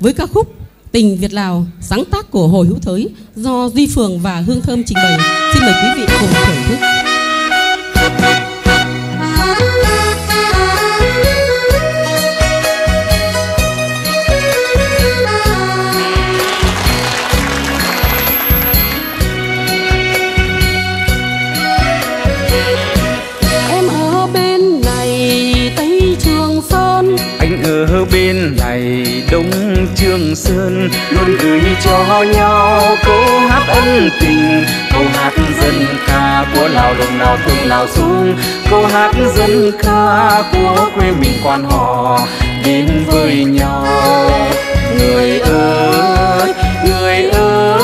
với ca khúc Tình Việt Lào, sáng tác của Hồ Hữu Thới do Duy Phường và Hương Thơm trình bày. Xin mời quý vị cùng thưởng thức. Ở bên này Đông Trường Sơn, luôn gửi cho nhau câu hát ân tình, câu hát dân ca của Lào đồng nào thương Lào xuống, câu hát dân ca của quê mình quan họ đến với nhau. Người ơi, người ơi,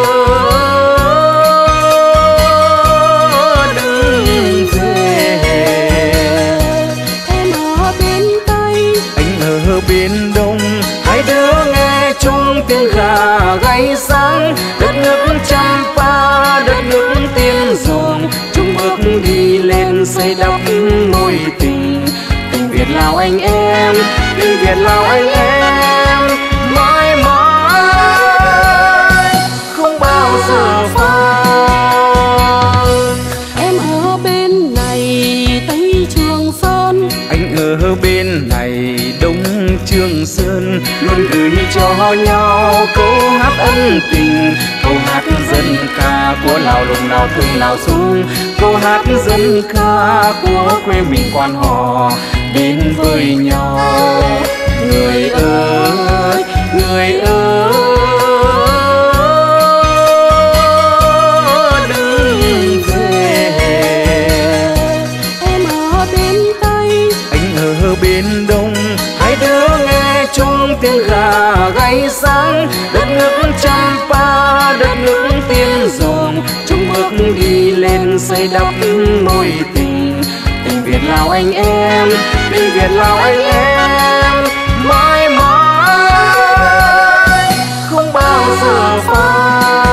bên Đông, hai đứa nghe chung tiếng gà gáy sáng. Đất nước Champa, đất nước Tiên Dòng, chung bước đi lên xây đắp mối tình. Tình Việt Lào anh em, tình Việt Lào anh em, mãi mãi không bao giờ phai. Em ở bên này Tây Trường Sơn, anh ở bên này Đông Trường Sơn, luôn gửi cho nhau câu hát ân tình, câu hát dân ca của Lào lùng nào thương Lào xuống, câu hát dân ca của quê mình quan họ đến với nhau. Người ơi, người ơi, đừng về. Em ở bên Tây, anh ở bên Đông, hai đứa nghe chung tiếng gà gáy sáng. Đất nước Champa, đất nước Tiên Dòng, chung bước đi lên xây đắp mối tình. Tình Việt Lào anh em, tình Việt Lào anh em, mãi mãi không bao giờ phai.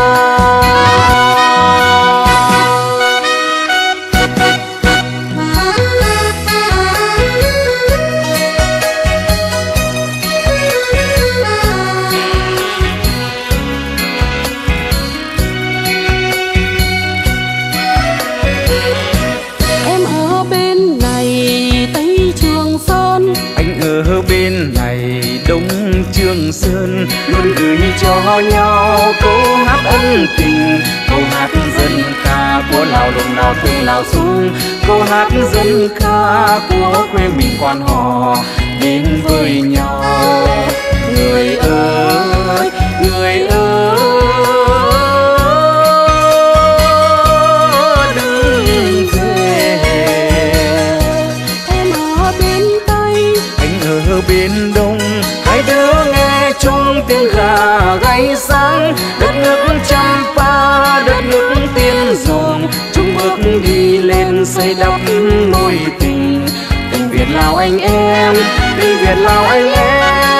ở bên này Đông Trường Sơn, luôn gửi cho nhau câu hát ân tình, câu hát dân ca của Lào lùng nào thương Lào xuống, câu hát dân ca của quê mình quan họ đến với nhau. Người ơi, người ơi, đừng về. Em ở bên Tây, anh ở bên Đông, hai đứa nghe chung tiếng gà gáy sáng. Đất nước Champa, đất nước Tiên Dòng, chung bước đi lên xây đắp mối tình. Tình Việt Lào anh em, tình Việt Lào anh em,